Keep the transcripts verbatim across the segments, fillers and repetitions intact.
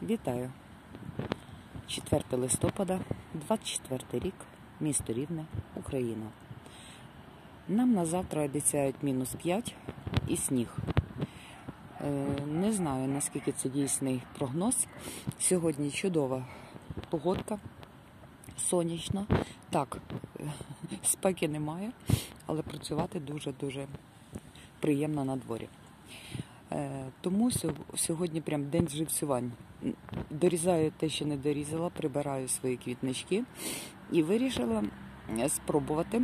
Вітаю! четверте листопада, двадцять четвертий рік, місто Рівне, Україна. Нам на завтра обіцяють мінус п'ять і сніг. Не знаю, наскільки це дійсний прогноз. Сьогодні чудова погодка, сонячно. Так, спеки немає, але працювати дуже-дуже приємно на дворі. Тому сьогодні прям день живцювань. Дорізаю те, що не дорізала, прибираю свої квітнички і вирішила спробувати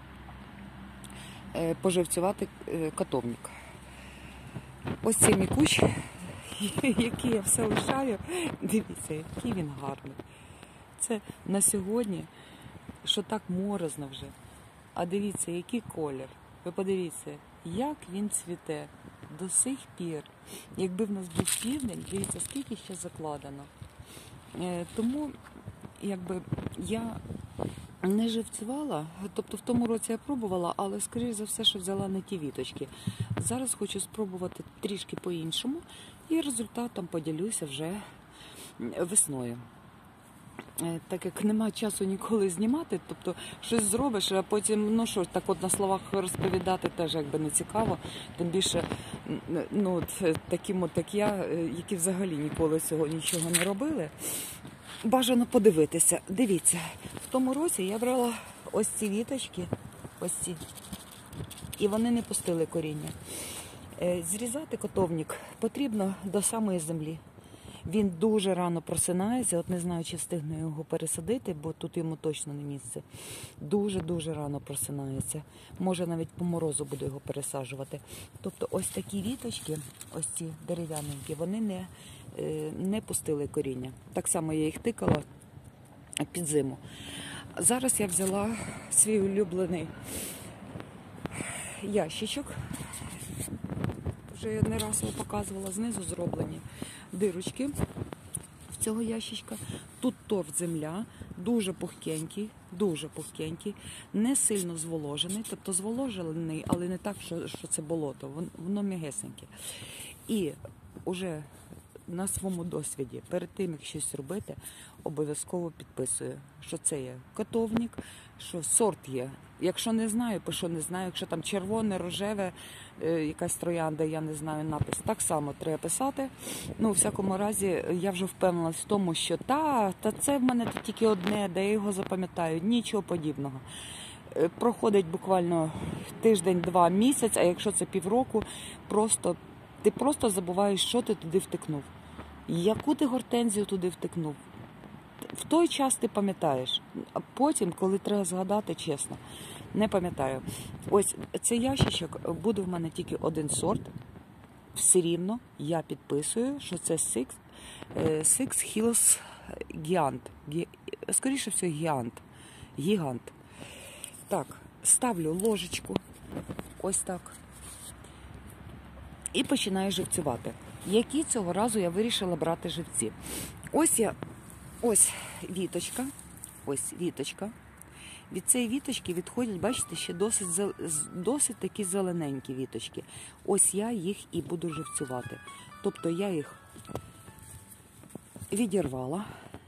поживцювати котовник. Ось цей мій кущ, який я все лишаю, дивіться, який він гарний. Це на сьогодні, що так морозно вже. А дивіться, який колір. Ви подивіться, як він цвіте до сих пір. Якби в нас був південь, дивіться, скільки ще закладено. Е, тому, якби, я не живцювала, тобто в тому році я пробувала, але, скоріш за все, що взяла не ті віточки. Зараз хочу спробувати трішки по-іншому і результатом поділюся вже весною. Так як немає часу ніколи знімати, тобто щось зробиш, а потім, ну що ж, так от на словах розповідати теж якби не цікаво, тим більше, ну, от, таким от як я, які взагалі ніколи цього нічого не робили, бажано подивитися. Дивіться, в тому році я брала ось ці віточки, ось ці, і вони не пустили коріння. Зрізати котовник потрібно до самої землі. Він дуже рано просинається, от не знаю, чи встигну його пересадити, бо тут йому точно не місце. Дуже-дуже рано просинається. Може, навіть по морозу буду його пересаджувати. Тобто ось такі віточки, ось ці дерев'яненькі, вони не, не пустили коріння. Так само я їх тикала під зиму. Зараз я взяла свій улюблений ящичок. Вже я не раз його показувала, знизу зроблені дирочки в цього ящичка. Тут торф земля, дуже пухкенький, дуже пухкенький, не сильно зволожений, тобто зволожений, але не так, що, що це болото, воно м'ягесеньке. І вже на своєму досвіді, перед тим, як щось робити, обов'язково підписую, що це є котовник, що сорт є. Якщо не знаю, пишу не знаю, якщо там червоне, рожеве, якась троянда, я не знаю напис, так само треба писати. Ну, у всякому разі, я вже впевнилась в тому, що та, та це в мене тут тільки одне, де я його запам'ятаю, нічого подібного. Проходить буквально тиждень-два, місяць, а якщо це півроку, просто, ти просто забуваєш, що ти туди втикнув. Яку ти гортензію туди втикнув. В той час ти пам'ятаєш, а потім, коли треба згадати, чесно, не пам'ятаю. Ось цей ящичок, буде в мене тільки один сорт, все рівно я підписую, що це Six, Six Hills Giant, скоріше всього гігант, гігант. Так, ставлю ложечку, ось так, і починаю живцювати. Які цього разу я вирішила брати живці. Ось я Ось віточка, ось віточка. Від цієї віточки відходять, бачите, ще досить, досить такі зелененькі віточки. Ось я їх і буду живцювати. Тобто я їх відірвала.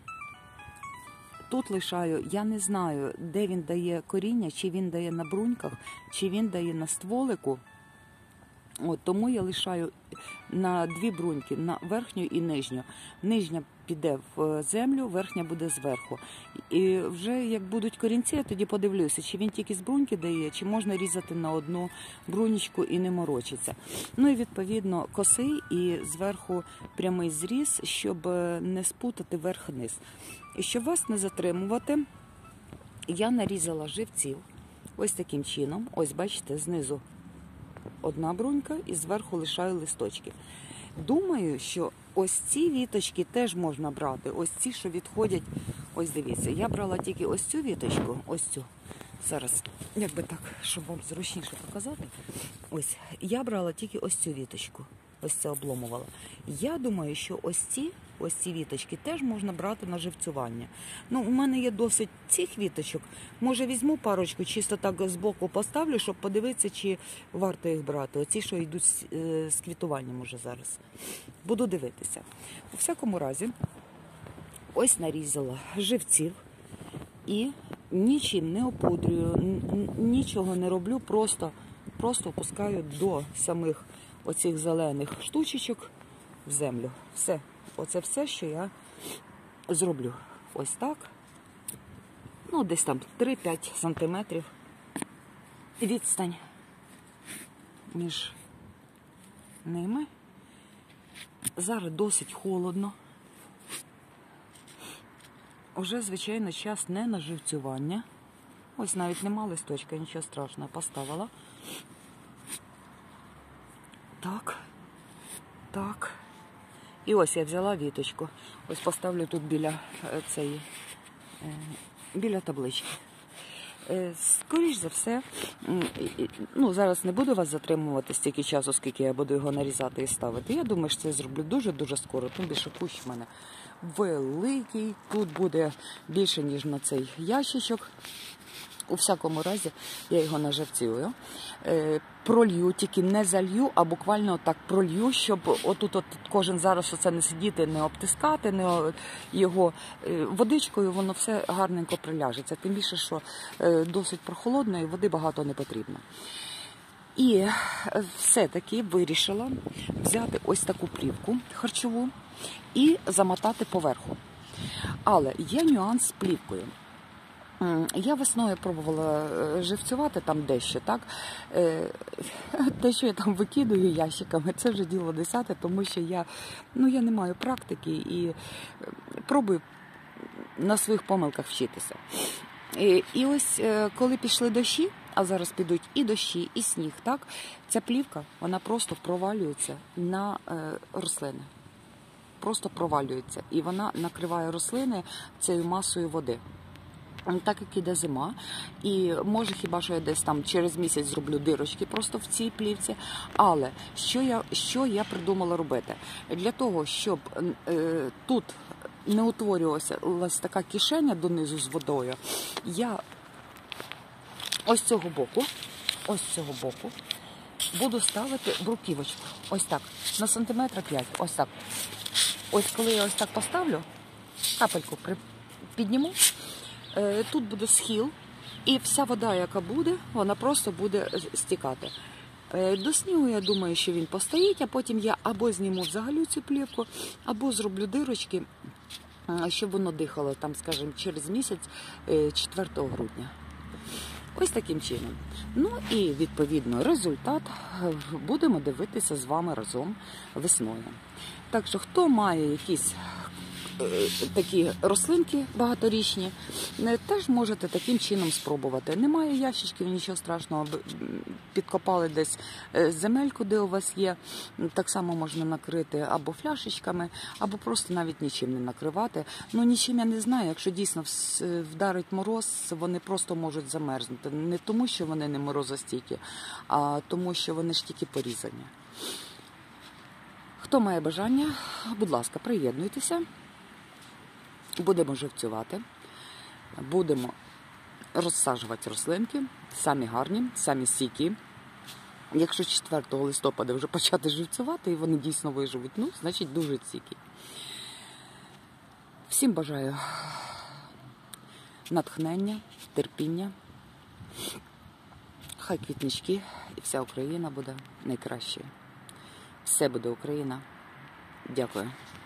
Тут лишаю, я не знаю, де він дає коріння, чи він дає на бруньках, чи він дає на стволику. От, тому я лишаю на дві бруньки, на верхню і нижню. Нижня піде в землю, верхня буде зверху. І вже як будуть корінці, я тоді подивлюся, чи він тільки з бруньки дає, чи можна різати на одну брунічку і не морочиться. Ну і відповідно коси і зверху прямий зріз, щоб не спутати верх-низ. І щоб вас не затримувати, я нарізала живців ось таким чином. Ось бачите, знизу одна брунька і зверху лишаю листочки. Думаю, що ось ці віточки теж можна брати. Ось ці, що відходять. Ось дивіться, я брала тільки ось цю віточку, ось цю. Зараз, якби так, щоб вам зручніше показати. Ось, я брала тільки ось цю віточку. ось це обломувала. Я думаю, що ось ці, ось ці віточки теж можна брати на живцювання. Ну, у мене є досить цих віточок. Може, візьму парочку, чисто так збоку поставлю, щоб подивитися, чи варто їх брати. Оці, що йдуть з, е, з квітуванням уже зараз. Буду дивитися. У всякому разі, ось нарізала живців і нічим не опудрюю, нічого не роблю, просто, просто опускаю до самих оцих зелених штучечок в землю. Все. Оце все, що я зроблю. Ось так. Ну, десь там три-п'ять сантиметрів відстань між ними. Зараз досить холодно. Уже, звичайно, час не на живцювання. Ось навіть нема листочка, нічого страшного, поставила. Так, так. І ось я взяла віточку. Ось поставлю тут біля цієї, біля таблички. Скоріш за все, ну, зараз не буду вас затримувати стільки часу, скільки я буду його нарізати і ставити. Я думаю, що це зроблю дуже-дуже скоро. Тим більше кущ в мене великий. Тут буде більше, ніж на цей ящичок. У всякому разі, я його наживцюю. Е, пролью, тільки не залью, а буквально так пролью, щоб отут от кожен зараз оце не сидіти, не обтискати, не його е, водичкою, воно все гарненько приляжеться. Тим більше, що е, досить прохолодно і води багато не потрібно. І все-таки вирішила взяти ось таку плівку харчову і замотати поверху. Але є нюанс з плівкою. Я весною пробувала живцювати там дещо, так? Те, що я там викидаю ящиками, це вже діло десяте, тому що я, ну, я не маю практики і пробую на своїх помилках вчитися. І, і ось, коли пішли дощі, а зараз підуть і дощі, і сніг, так? Ця плівка, вона просто провалюється на е, рослини. Просто провалюється. І вона накриває рослини цією масою води. Так як іде зима, і може хіба що я десь там через місяць зроблю дирочки просто в цій плівці, але що я, що я придумала робити? Для того, щоб е, тут не утворювалася така кишеня донизу з водою, я ось з цього боку, ось з цього боку буду ставити бруківочку, ось так, на сантиметра п'ять, ось так. Ось коли я ось так поставлю, капельку підніму, тут буде схил, і вся вода, яка буде, вона просто буде стікати. До снігу, я думаю, що він постоїть, а потім я або зніму взагалі цю плівку, або зроблю дирочки, щоб воно дихало, там, скажімо, через місяць, четвертого грудня. Ось таким чином. Ну і, відповідно, результат будемо дивитися з вами разом весною. Так що, хто має якісь такі рослинки багаторічні, теж можете таким чином спробувати. Немає ящичків, нічого страшного, підкопали десь земельку, де у вас є, так само можна накрити або фляшечками, або просто навіть нічим не накривати. Ну, нічим я не знаю, якщо дійсно вдарить мороз, вони просто можуть замерзнути. Не тому, що вони не морозостійкі, а тому, що вони ж тільки порізані. Хто має бажання, будь ласка, приєднуйтеся. Будемо живцювати, будемо розсаджувати рослинки, самі гарні, самі стійкі. Якщо четвертого листопада вже почати живцювати і вони дійсно виживуть, ну, значить дуже стійкі. Всім бажаю натхнення, терпіння. Хай квітнички і вся Україна буде найкращою. Все буде Україна. Дякую.